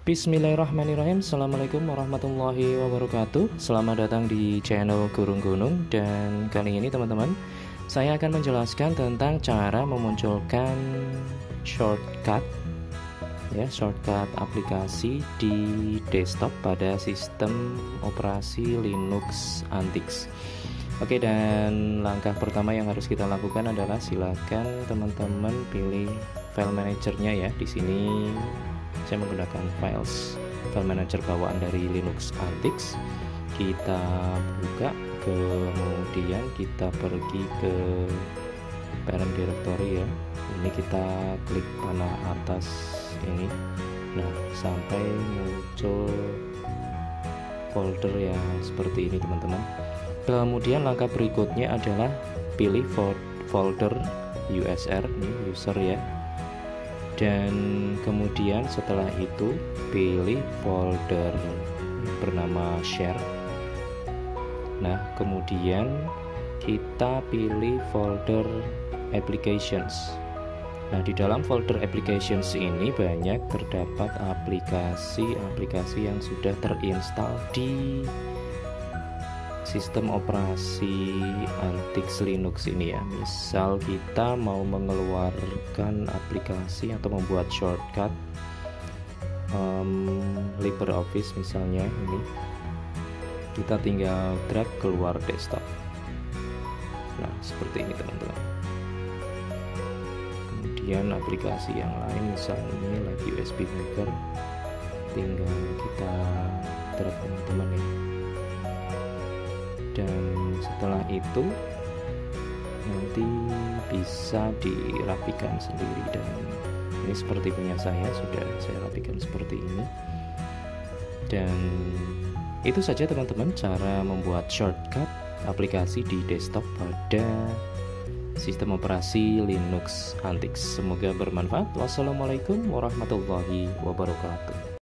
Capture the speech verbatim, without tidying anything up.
Bismillahirrahmanirrahim. Assalamualaikum warahmatullahi wabarakatuh. Selamat datang di channel Gurung Gunung. Dan kali ini teman-teman, saya akan menjelaskan tentang cara memunculkan shortcut ya, shortcut aplikasi di desktop pada sistem operasi Linux Antix. Oke, dan langkah pertama yang harus kita lakukan adalah silakan teman-teman pilih file manajernya ya. Di sini saya menggunakan files file manager bawaan dari Linux Antix. Kita buka, kemudian kita pergi ke parent directory ya. Ini kita klik panah atas ini. Nah, sampai muncul folder yang seperti ini teman-teman. Kemudian langkah berikutnya adalah pilih folder U S R, ini user ya. Dan kemudian setelah itu pilih folder bernama share. Nah, kemudian kita pilih folder applications. Nah, di dalam folder applications ini banyak terdapat aplikasi-aplikasi yang sudah terinstall di sistem operasi Antix Linux ini ya. Misal kita mau mengeluarkan aplikasi atau membuat shortcut um, LibreOffice misalnya, ini kita tinggal drag keluar desktop. Nah, seperti ini teman-teman. Kemudian aplikasi yang lain misalnya ini lagi U S B Maker, tinggal kita drag teman-teman ya. Dan setelah itu nanti bisa dirapikan sendiri, dan ini seperti punya saya, sudah saya rapikan seperti ini. Dan itu saja teman-teman, cara membuat shortcut aplikasi di desktop pada sistem operasi Linux Antix. Semoga bermanfaat. Wassalamualaikum warahmatullahi wabarakatuh.